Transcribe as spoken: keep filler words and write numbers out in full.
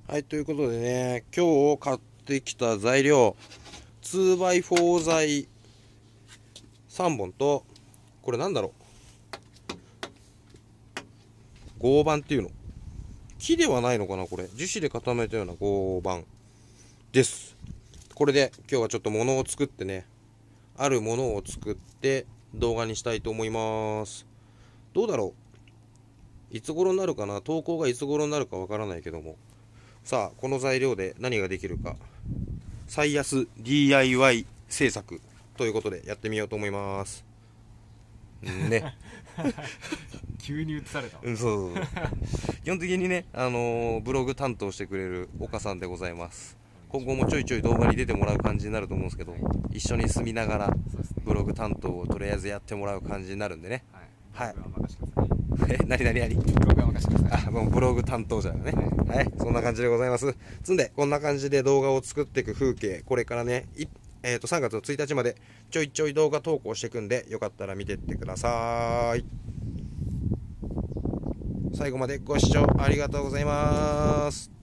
はい、ということでね、今日買ってきた材料、ツーバイフォー 材さんぼんと、これなんだろう、合板っていうの。木ではないのかな、これ。樹脂で固めたような合板です。これで今日はちょっと物を作ってね、あるものを作って動画にしたいと思います。どうだろう、いつ頃になるかな、投稿がいつ頃になるかわからないけども。さあ、この材料で何ができるか。最安 ディーアイワイ 制作ということでやってみようと思います。ね。 急に移されたわ。 うん、そうそうそう。基本的にね、あのーブログ担当してくれる岡さんでございます。今後もちょいちょい動画に出てもらう感じになると思うんですけど、一緒に住みながらそうですね。 ブログ担当をとりあえずやってもらう感じになるんでね。 はい。 はいブログは任せてください。 え、なになになにブログは任せてください。 あ、もうブログ担当者だね。はい、そんな感じでございます。つんで、こんな感じで動画を作っていく風景、これからね、いえーと、さんがつのついたちまでちょいちょい動画投稿していくんで、よかったら見てってください。最後までご視聴ありがとうございます。